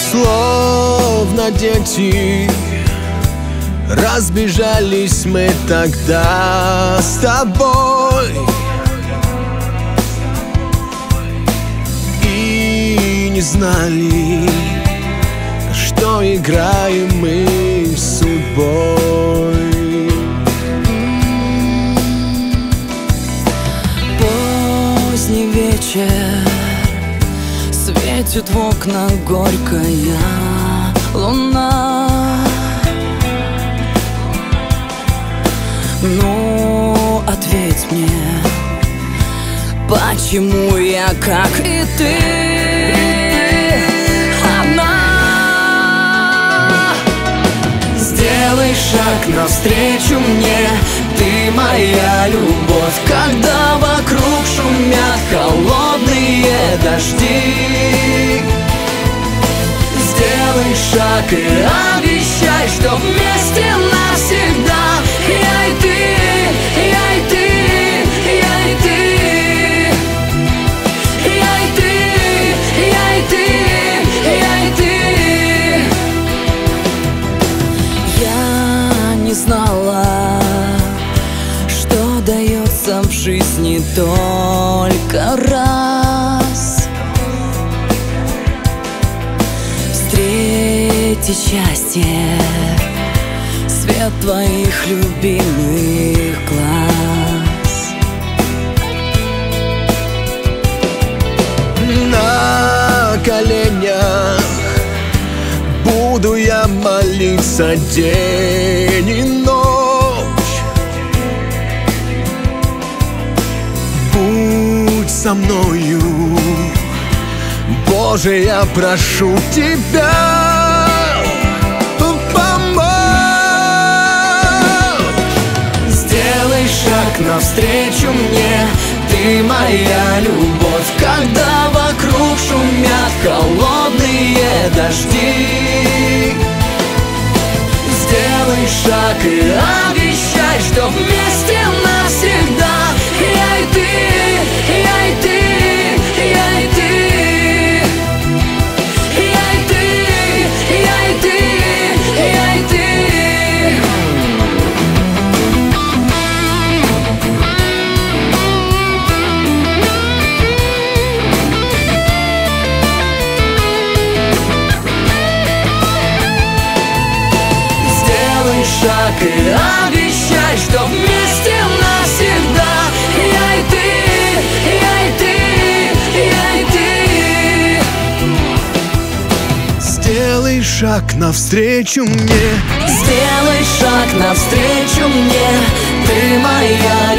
Словно дети разбежались мы тогда с тобой, и не знали, что играем мы с судьбой. Поздний вечер, светит в окна горькая луна. Ну, ответь мне, почему я, как и ты, одна? Сделай шаг навстречу мне, ты моя любовь, когда вокруг шумят холодные дожди. Сделай шаг и обещай, что вместе навсегда. Я и ты, я и ты, я и ты, я и ты, я и ты, я и ты. Я не знала, что дается в жизни только раз. Встретить счастье, свет твоих любимых глаз. На коленях буду я молиться день и ночь. Будь со мною, Боже, я прошу тебя, помочь. Сделай шаг навстречу мне, ты моя любовь, когда вокруг шумят холодные дожди. Сделай шаг и обещай, что вместе навсегда. Я и ты, я и ты, я и ты, я и ты, я и ты, я и ты. Сделай шаг и обещай, что вместе навсегда. Я и ты, я и ты, я и ты. Сделай шаг навстречу мне, Сделай шаг навстречу мне, ты моя